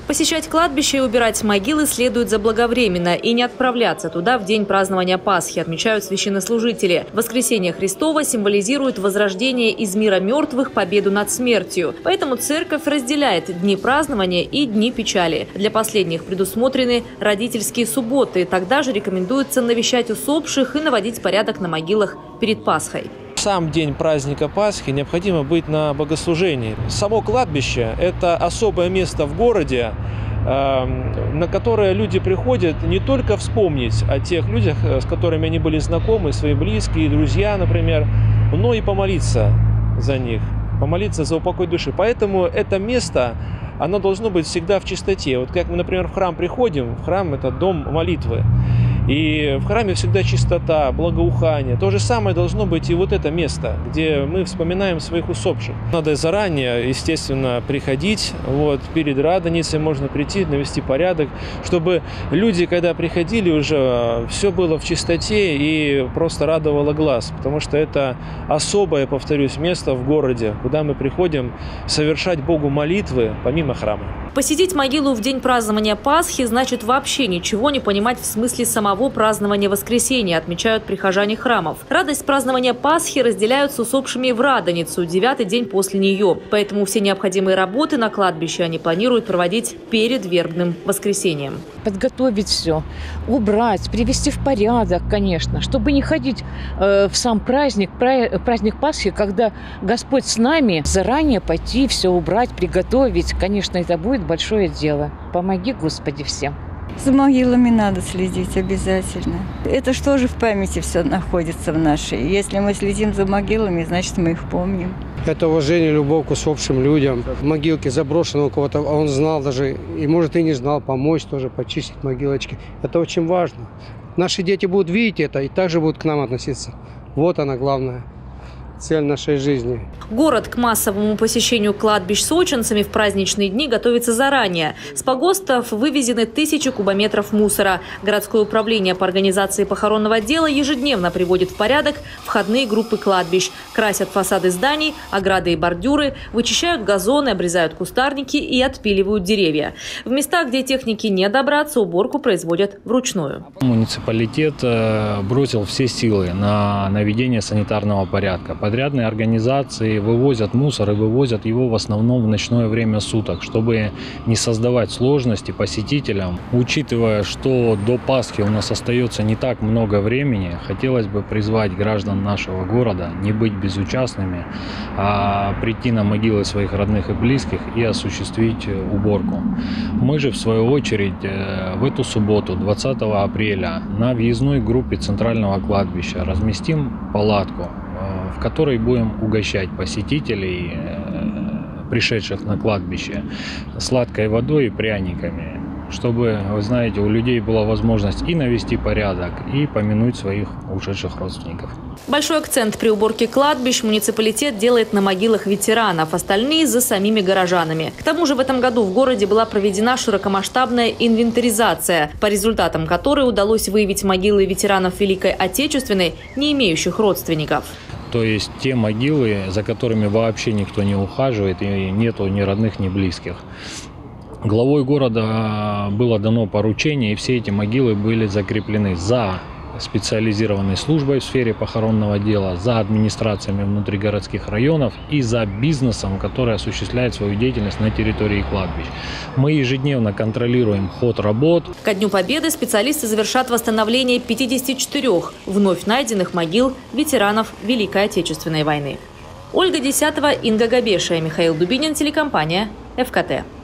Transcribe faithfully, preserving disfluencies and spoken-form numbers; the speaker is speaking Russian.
Посещать кладбище и убирать могилы следует заблаговременно и не отправляться туда в день празднования Пасхи, отмечают священнослужители. Воскресение Христово символизирует возрождение из мира мертвых, победу над смертью. Поэтому церковь разделяет дни празднования и дни печали. Для последних предусмотрены родительские субботы. Тогда же рекомендуется навещать усопших и наводить порядок на могилах перед Пасхой. Сам день праздника Пасхи необходимо быть на богослужении. Само кладбище – это особое место в городе, на которое люди приходят не только вспомнить о тех людях, с которыми они были знакомы, свои близкие, друзья, например, но и помолиться за них, помолиться за упокой души. Поэтому это место, оно должно быть всегда в чистоте. Вот как мы, например, в храм приходим, в храм – это дом молитвы. И в храме всегда чистота, благоухание. То же самое должно быть и вот это место, где мы вспоминаем своих усопших. Надо заранее, естественно, приходить. Вот, перед Радоницей можно прийти, навести порядок, чтобы люди, когда приходили, уже все было в чистоте и просто радовало глаз. Потому что это особое, повторюсь, место в городе, куда мы приходим совершать Богу молитвы помимо храма. Посетить могилу в день празднования Пасхи значит вообще ничего не понимать в смысле самого празднования Воскресения, отмечают прихожане храмов. Радость празднования Пасхи разделяют с усопшими в Радоницу, девятый день после нее. Поэтому все необходимые работы на кладбище они планируют проводить перед вербным воскресением. Подготовить все, убрать, привести в порядок, конечно, чтобы не ходить э, в сам праздник, праздник Пасхи, когда Господь с нами, заранее пойти все убрать, приготовить. Конечно, это будет большое дело. Помоги, Господи, всем. За могилами надо следить обязательно. Это что же в памяти все находится в нашей. Если мы следим за могилами, значит, мы их помним. Это уважение, любовь к усопшим людям. Могилки заброшены у кого-то, а он знал даже, и может и не знал, помочь тоже, почистить могилочки. Это очень важно. Наши дети будут видеть это и также будут к нам относиться. Вот она главная цель нашей жизни. Город к массовому посещению кладбищ сочинцами в праздничные дни готовится заранее. С погостов вывезены тысячи кубометров мусора. Городское управление по организации похоронного дела ежедневно приводит в порядок входные группы кладбищ. Красят фасады зданий, ограды и бордюры, вычищают газоны, обрезают кустарники и отпиливают деревья. В местах, где техники не добраться, уборку производят вручную. Муниципалитет бросил все силы на наведение санитарного порядка. Подрядные организации вывозят мусор и вывозят его в основном в ночное время суток, чтобы не создавать сложности посетителям. Учитывая, что до Пасхи у нас остается не так много времени, хотелось бы призвать граждан нашего города не быть безучастными, а прийти на могилы своих родных и близких и осуществить уборку. Мы же, в свою очередь, в эту субботу, двадцатого апреля, на въездной группе центрального кладбища разместим палатку, в которой будем угощать посетителей, пришедших на кладбище, сладкой водой и пряниками, чтобы, вы знаете, у людей была возможность и навести порядок, и помянуть своих ушедших родственников. Большой акцент при уборке кладбищ муниципалитет делает на могилах ветеранов, остальные за самими горожанами. К тому же в этом году в городе была проведена широкомасштабная инвентаризация, по результатам которой удалось выявить могилы ветеранов Великой Отечественной, не имеющих родственников. То есть те могилы, за которыми вообще никто не ухаживает, и нету ни родных, ни близких. Главой города было дано поручение, и все эти могилы были закреплены за специализированной службой в сфере похоронного дела, за администрациями внутригородских районов и за бизнесом, который осуществляет свою деятельность на территории кладбищ. Мы ежедневно контролируем ход работ. Ко Дню Победы специалисты завершат восстановление пятидесяти четырёх вновь найденных могил ветеранов Великой Отечественной войны. Ольга Десятова, Инга Габешия, Михаил Дубинин, телекомпания эф ка тэ.